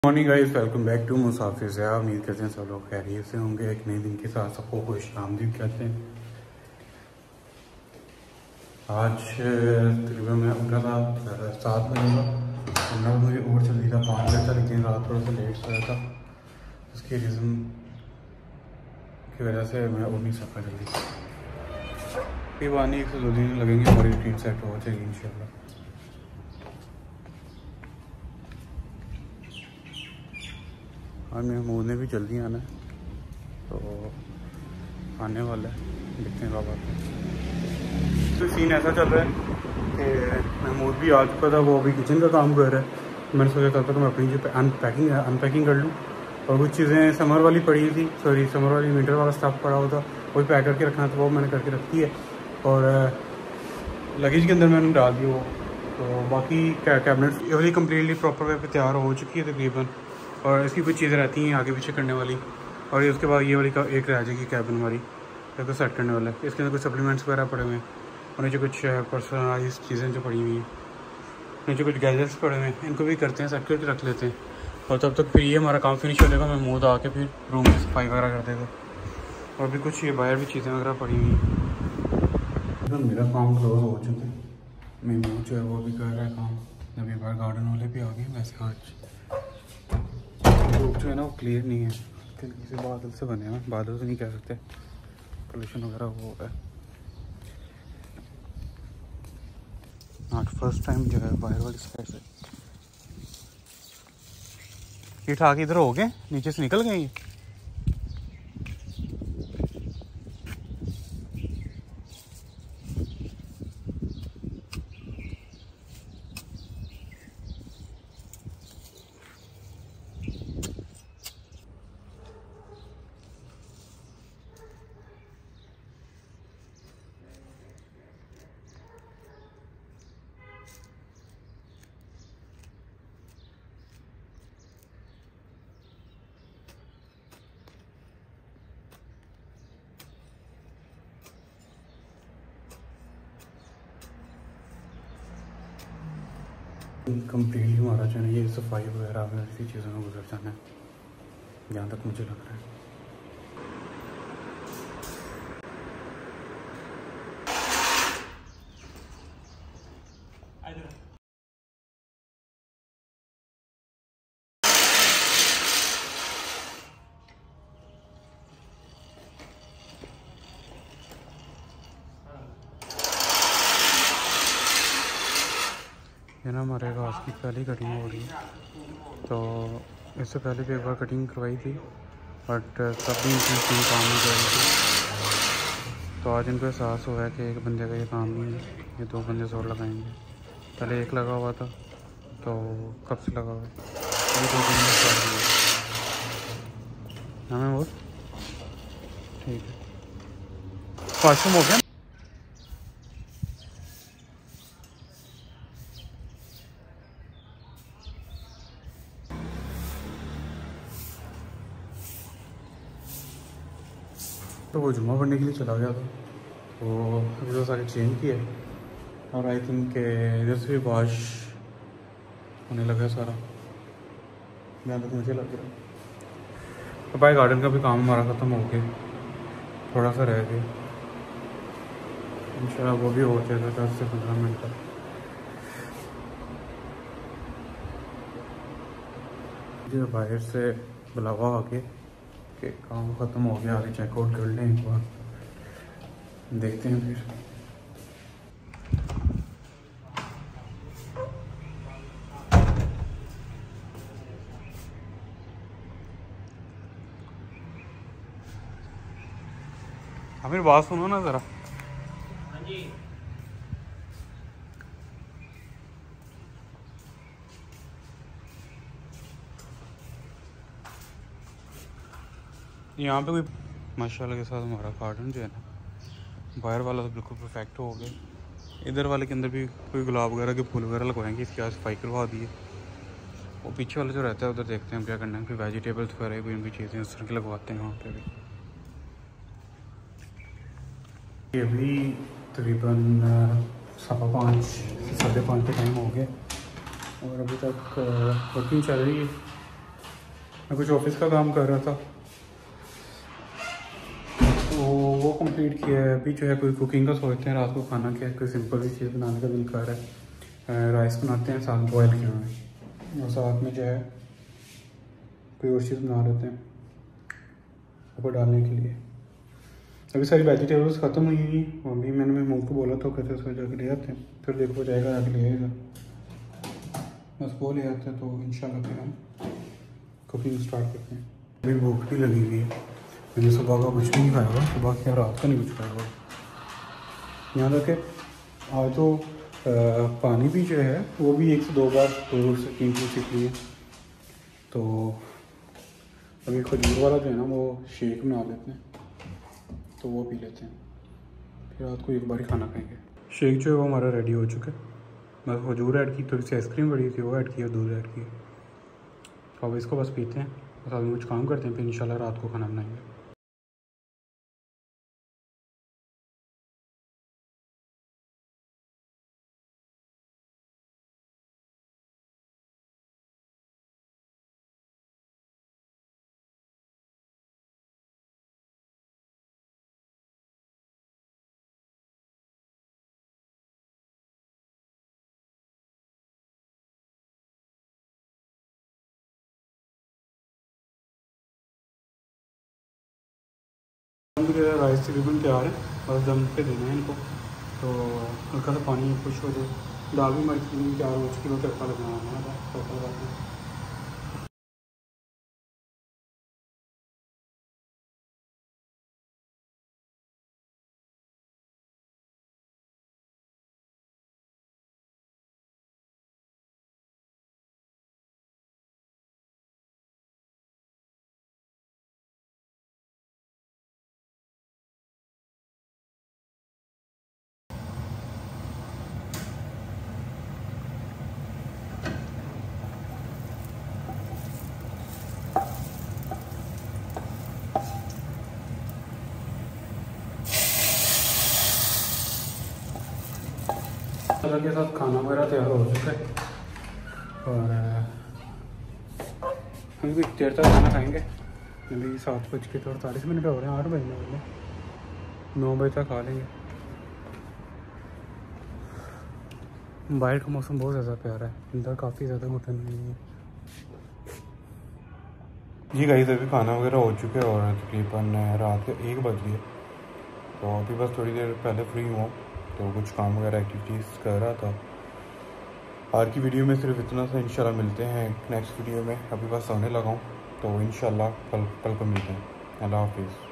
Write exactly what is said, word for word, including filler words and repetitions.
Morning guys, welcome back to मुसाफिर से। उम्मीद करते हैं सब लोग खैरियत से होंगे। एक नए दिन के साथ सबको खुश आमदीद कहते हैं। आज तकरीबन मैं उठा था सात बजे का, वरना मुझे और जल्दी था पाँच बजे था, लेकिन रात थोड़ा सा लेट सोया था। उसकी रीज़न की वजह से मैं उठ नहीं सका जल्दी। फिर वानी एक से दो दिन लगेंगे, हमारी रूटीन सेट हो जाएगी इंशाल्लाह। और मेरे महमूद ने भी जल्दी आना है, तो आने वाला है, देखते हैं बाबा। तो सीन ऐसा चल रहा है कि महमूद भी आ चुका था, वो अभी किचन का काम कर रहा है। मैंने सोचा करता तो मैं अपनी जो अनपैकिंग है अनपैकिंग कर लूँ, और कुछ चीज़ें समर वाली पड़ी थी, सॉरी समर वाली विंटर वाला स्टफ पड़ा हुआ था, वही पैक करके रखना था, वो मैंने करके रखी है। और लगेज के अंदर मैंने डाल दी वो। तो बाकी कैबिनेट ये वाली कम्प्लीटली प्रॉपर वे पे तैयार हो चुकी है तकरीबन, और इसकी कुछ चीज़ें रहती हैं आगे पीछे करने वाली। और ये उसके बाद ये वाली का एक रह जाएगी कैबिन हमारी, तो सेट करने वाला है। इसके अंदर कुछ सप्लीमेंट्स वगैरह पड़े हुए हैं, और नीचे कुछ पर्सनलाइज चीज़ें जो पड़ी हुई हैं, नीचे कुछ गैजेट्स पड़े हुए हैं, इनको भी करते हैं, सेट करके रख लेते हैं। और तब तक फिर ये हमारा काम फिनिश हो जाएगा, मैं महमूद आके फिर रूम में सफाई वगैरह कर देगा। और भी कुछ ये बाहर भी चीज़ें वगैरह पड़ी हुई हैं। तो मेरा काम क्लोज हो चुका है, महमूद जो है वो भी कर रहा है काम। अभी बाहर गार्डन वाले भी आ गए। वैसे आज धूप जो है ना वो क्लियर नहीं है, हल्के से बादल से बने हैं, बादल से नहीं कह सकते, पोल्यूशन वगैरह वो है। आज फर्स्ट टाइम जो है बाहर वाली साइड से ये ठाक इधर हो गए, नीचे से निकल गए ये। कम्प्लीटली हमारा जो है ये सफाई वगैरह में ऐसी चीज़ों में गुजर जाना है, जहाँ तक मुझे लग रहा है। ये ना हमारे घास की पहली कटिंग हो रही है, तो इससे पहले भी एक बार कटिंग करवाई थी, बट तब भी इनकी टीम काम नहीं कर रही थी। तो आज इनको एहसास हुआ है कि एक बंदे का ये काम नहीं है, ये दो बंदे जोर लगाएंगे। पहले एक लगा हुआ था, तो कब से लगा हुआ है, ये दो बंदे स्टार्ट हुए। हमें वो ठीक है, वाशरूम हो गया। तो वो जुम्मा पढ़ने के लिए चला गया था, तो अभी तो सारे चेंज किया है, और आई थिंक इधर से भी वॉश होने लगा सारा, जहाँ तक मुझे लग रहा है। तो भाई गार्डन का भी काम हमारा ख़त्म हो गया, थोड़ा सा रह गया, इंशाल्लाह वो भी हो जाएगा दस से पंद्रह मिनट का। मुझे बाहर से बुलावा आ गया कि काम ख़त्म हो गया, आगे चेकआउट कर लें एक बार, देखते हैं फिर। हमें बात सुनो ना ज़रा। हाँ जी। यहाँ पे कोई माशाल्लाह के साथ हमारा गार्डन जो है ना, बाहर वाला तो बिल्कुल परफेक्ट हो गया। इधर वाले के अंदर भी कोई गुलाब वगैरह के फूल वगैरह लगवाएंगे, इसके आज सफाई करवा दिए। वो पीछे वाला जो रहता है उधर देखते हैं क्या करना है, कोई वेजिटेबल्स वगैरह कोई उनकी चीज़ें उस तरह की लगवाते हैं वहाँ पे भी। ये भी तकरीबन सवा पाँच साढ़े पाँच के टाइम हो गए, और अभी तक वर्किंग चल रही है। मैं कुछ ऑफिस का काम कर रहा था तो वो कंप्लीट किया है। अभी जो है कोई कुकिंग का सोचते हैं रात को खाना क्या है, कोई सिंपल सी चीज़ बनाने का दिल कर रहा है। राइस बनाते हैं साथ बॉयल किए हुए और साथ में जो है कोई और चीज़ बना लेते हैं ऊपर डालने के लिए। अभी सारी वेजिटेबल्स ख़त्म हुई हुई, अभी मैंने महमूद को बोला तो कहते उसमें जाके ले आते हैं, फिर देखो वो जाएगा जाके ले आएगा, बस वो ले आते हैं तो इंशाल्लाह फिर हम कुकिंग स्टार्ट करते हैं। अभी भूख भी लगी हुई है, मैंने सुबह का कुछ नहीं खाया हुआ, सुबह क्या रात का नहीं कुछ खाया हुआ। यहाँ तक कि आज तो आ, पानी भी जो है वो भी एक से दो बार जरूर से तीन तीन सीख लिए। तो अभी खजूर वाला जो है ना वो शेक बना लेते हैं तो वो पी लेते हैं, फिर रात को एक बार ही खाना खाएंगे। शेक जो है वो हमारा रेडी हो चुका है, बस खजूर ऐड की, थोड़ी सी आइसक्रीम पड़ी थी वो ऐड की और दूध ऐड की। तो अब इसको बस पीते हैं, बस अभी कुछ काम करते हैं, फिर इंशाल्लाह रात को खाना बनाएंगे। राइस तकरीबन तैयार है, बस दम पे देना है इनको। तो हल्का सा पानी खुश हो जाए, दाल भी हमारी तकरीबन तैयार हो चुकी है, तड़का लगाना है, तड़का लगाते हैं। के साथ खाना वगैरह तैयार हो चुका है और हम भी देर तक खाना खाएंगे। अभी सात बज के तो अड़तालीस मिनट हो रहे हैं, आठ बजने वाले, नौ बजे तक खा लेंगे। बाहर का मौसम बहुत ज़्यादा प्यारा है, अंदर काफ़ी ज़्यादा घुटन हुई है। जी गाइस अभी खाना वगैरह हो चुके हैं और तकरीबन रात के एक बज गए, तो अभी बस थोड़ी देर पहले फ्री हुआ तो कुछ काम वगैरह एक्टिविटीज़ कर रहा था। आज की वीडियो में सिर्फ इतना सा, इंशाल्लाह मिलते हैं नेक्स्ट वीडियो में। अभी बस सोने लगा हूँ तो इंशाल्लाह कल कल को मिलते हैं। अल्लाह हाफिज़।